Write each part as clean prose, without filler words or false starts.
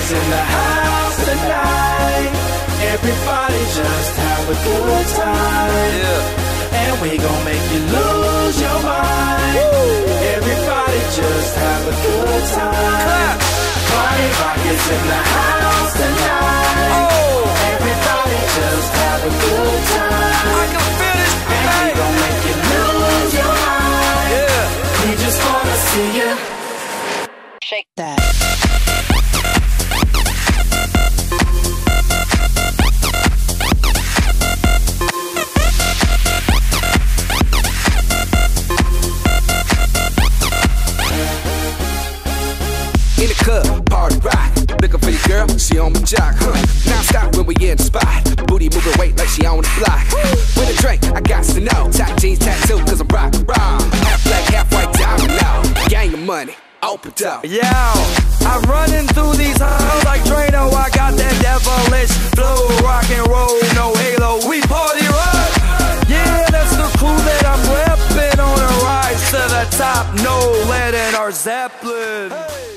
is in the house tonight. Everybody just have a good time. Yeah. And we gon' make you lose your mind. Woo. Everybody just have a good time. Party rock is in the house tonight. Oh. Everybody just have a good time. I can feel it. And we gon' make you lose your mind. Yeah. We just wanna see you shake that. In the club, party rock. Looking for your girl, she on my jock, Now stop when we in the spot. Booty moving weight like she on the block. With a drink, I got to know. Top jeans tattoo, cause I'm rock raw. Half black, half white, diamond now. Gang of money, open up. Yo, I'm running through these halls like Drano. I got that devilish flow, rock and roll, no halo. We party rock. Yeah, that's the crew that I'm repping on a rise to the top. No lead in our Zeppelin. Hey.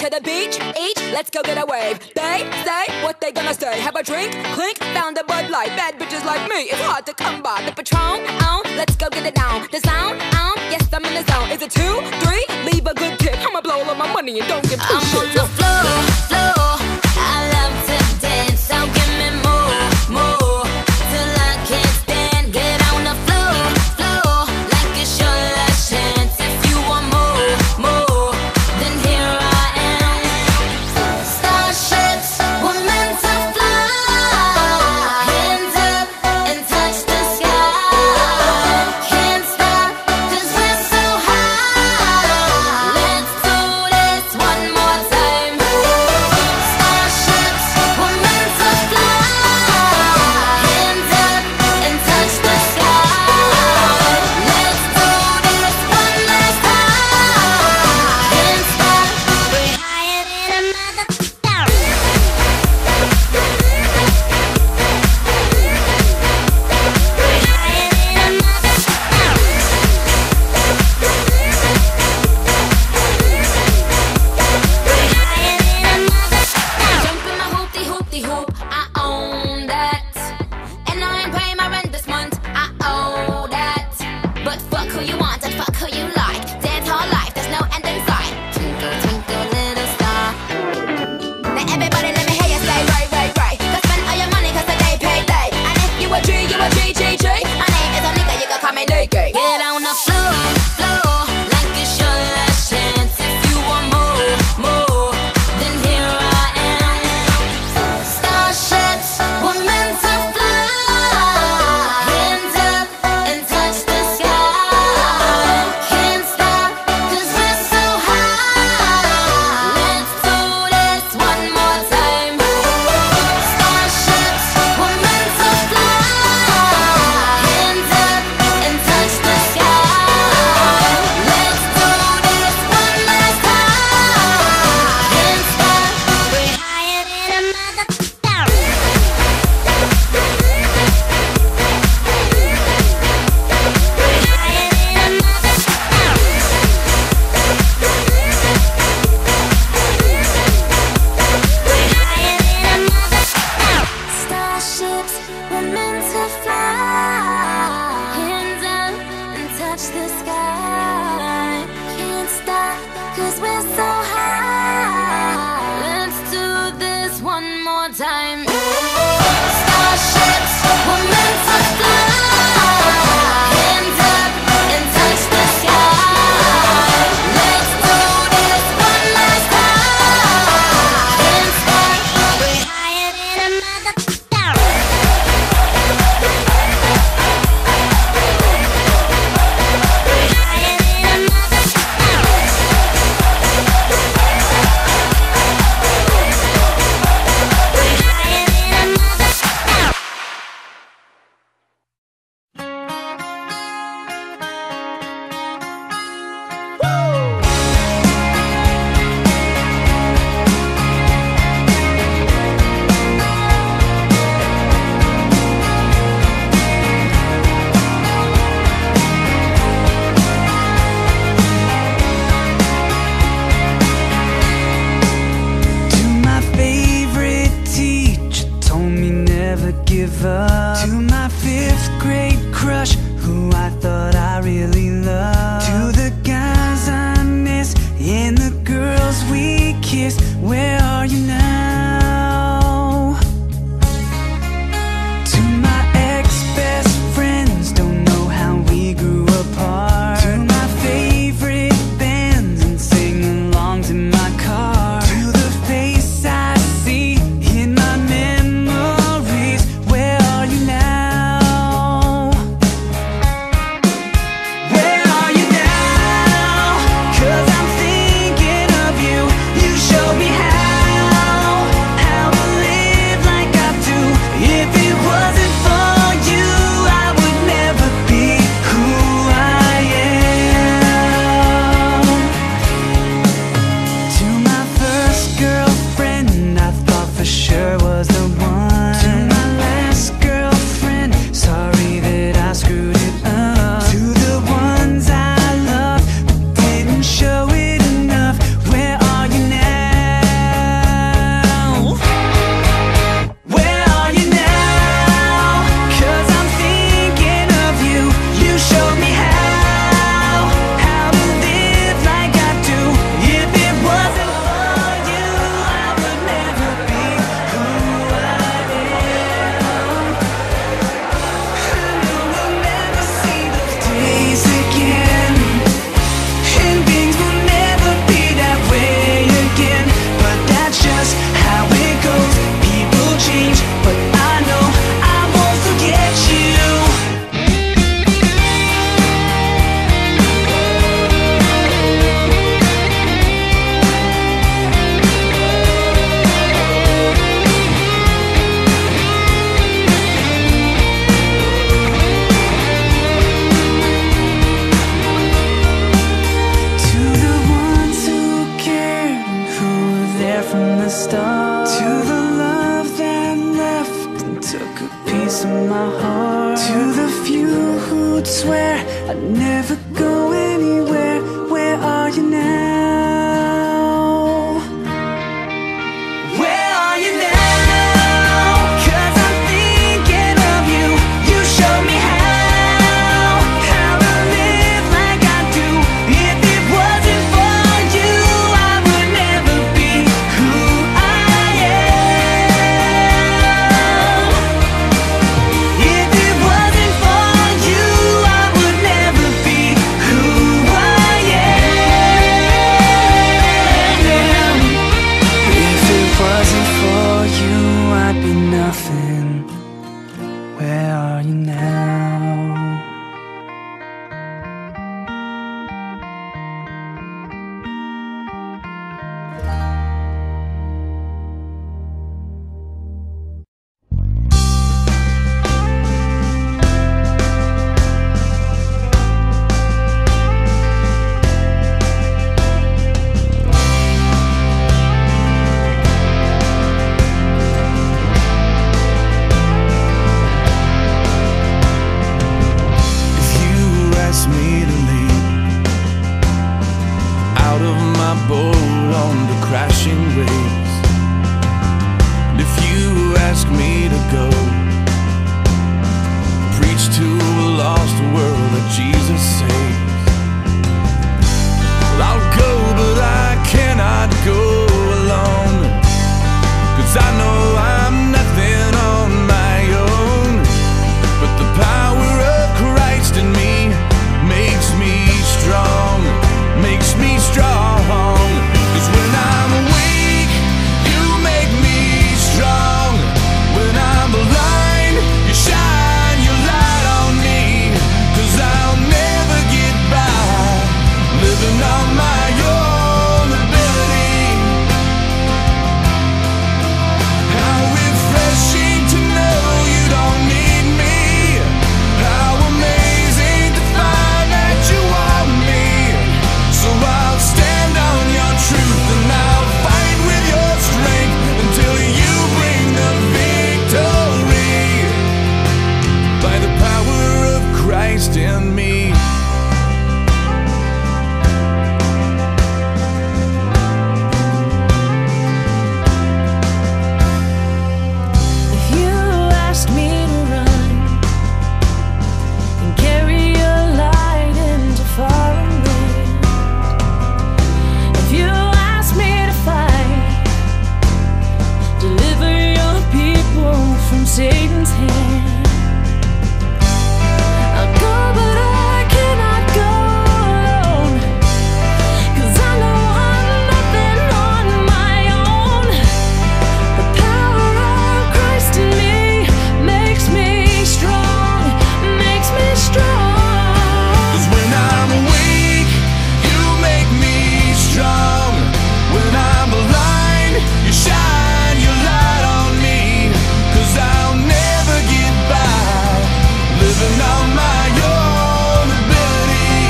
to the beach, each, let's go get a wave. They say what they gonna say. Have a drink, clink, found a Bud Light. Bad bitches like me, it's hard to come by. The Patron, let's go get it down. The sound, yes, I'm in the zone. Is it 2, 3? Leave a good tip. I'ma blow all of my money and don't give two shits. I'm on the floor, I love to dance. So give me more, till I can't stand. Get on the floor, like it's your last chance. If you want more, then here I am. Starships were meant to fly. Hands up and touch the sky. Can't stop 'cause we're so high. Let's do this one more time. Starships were meant to fly. Hands up and touch the sky. Let's do this one last time. Can't stop. We're higher than a mother. Jump in my hoopty-hoop, I own that. And I ain't paying my rent this month, I owe that. But fuck who you want and fuck who you like. Dance all life, there's no end in sight. Twinkle, twinkle, little star. Now everybody let me hear you say right. Go spend all your money 'cause the day paid late. And if you a G, you a G. My name is a nigga, you can call me Nigga. Get on the floor, like it's your last chance. If you want more, then here I am. Starships were meant to fly. Hands up and touch the sky. Can't stop 'cause we're so high. Let's do this one more time. Starships were meant to fly. Hands up and touch the sky. Let's do this one last time. Can't stop. We're higher than a mother. Starships were meant to fly. Hands up and touch the sky. Can't stop 'cause we're so high. Let's do this one more time. Starships were meant to fly. Hands up and touch the sky. Let's do this one last time. Can't stop. We're higher than a mother. To my favorite teacher, told me never give up. To my 5th grade crush, who I thought I really loved. To the guys I miss and the girls we kissed, where are you now? To my ex-best friends, don't know how we grew apart. To my favorite bands and sing-alongs in my car. To the face I see in my memories, where are you now? Where are you now? 'Cause I'm thinking of you. You showed me how. the start, to the love that left and took a piece of my heart, to the few who'd swear I'd never go anywhere. Where are you now? Where are you now? 'Cause I'm thinking of you. You showed me how to live like I do. If it wasn't for you, I would never be who I am. If it wasn't for you, I would never be who I am. If it wasn't for you, I'd be nothing. Where are you now? If you ask me to leave out of my boat on the crashing waves, and if you ask me to go preach to a lost world that Jesus saves, well, I'll go, but I cannot go alone, 'cause I know I'm nothing on my own. But the power of Christ in me makes me strong, makes me strong. 'Cause when I'm weak, you make me strong. When I'm blind, you shine your light on me. 'Cause I'll never get by living on my own ability. How refreshing to know you don't need me. How amazing to find that you want me. So I'll stand on your truth and I'll fight with your strength until you bring the victory. By the power of Christ in me. If you asked me to run and carry your light into foreign land, if you asked me to fight, deliver your people from Satan's hand, I'll go, but I cannot go alone. 'Cause I know I'm nothing on my own. The power of Christ in me makes me strong, makes me strong. 'Cause when I'm weak, you make me strong. When I'm blind, you shine your light on me. 'Cause I'll never get by living on my own ability.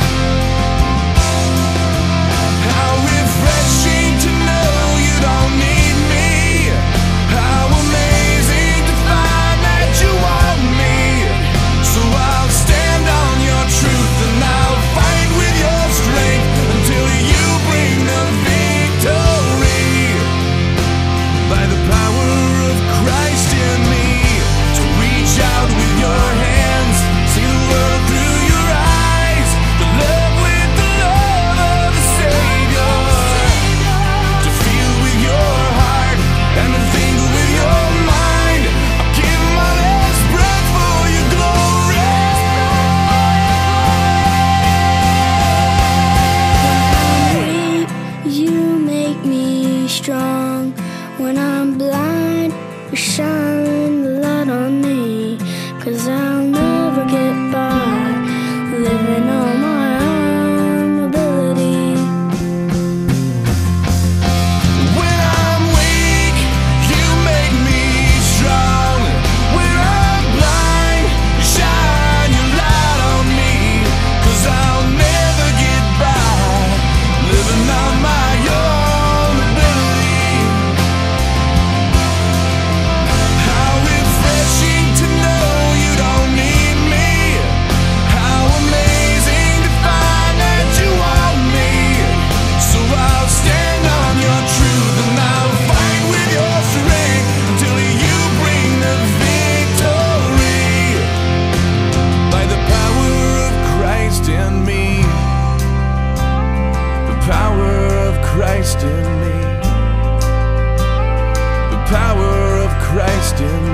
How refreshing to know you don't need me. How amazing to find that you want me. So I'll stand on your truth and I'll fight with your strength until you bring the victory. By the power of Christ in me, to reach out with your hands, see the world through your eyes, to love with the love of the Savior, to feel with your heart and to think with your mind. I'll give my last breath for your glory. You make me strong. When I'm blind, you shine the light on me. 'Cause I'll never get by living on my own ability. When I'm weak, you make me strong. When I'm blind, you shine your light on me. 'Cause I'll never get by living on my own ability. question